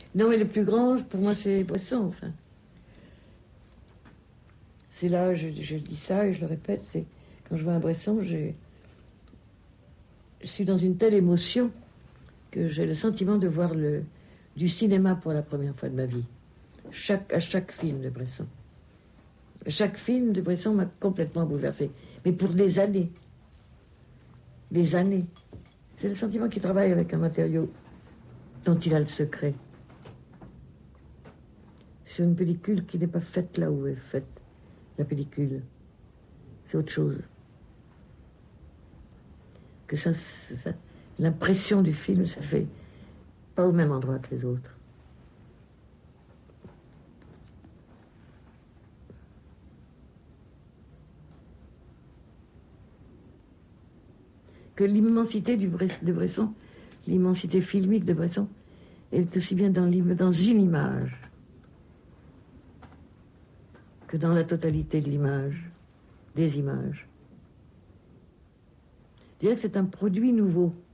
Non, mais le plus grand, pour moi, c'est Bresson, enfin. C'est là, je dis ça et je le répète, c'est quand je vois un Bresson, je suis dans une telle émotion que j'ai le sentiment de voir du cinéma pour la première fois de ma vie. À chaque film de Bresson. Chaque film de Bresson m'a complètement bouleversé. Mais pour des années. Des années. J'ai le sentiment qu'il travaille avec un matériau dont il a le secret. Sur une pellicule qui n'est pas faite là où est faite la pellicule. C'est autre chose. Que ça l'impression du film, ça fait pas au même endroit que les autres. Que l'immensité de Bresson, l'immensité filmique de Bresson, est aussi bien dans une image que dans la totalité de l'image, des images. Je dirais que c'est un produit nouveau.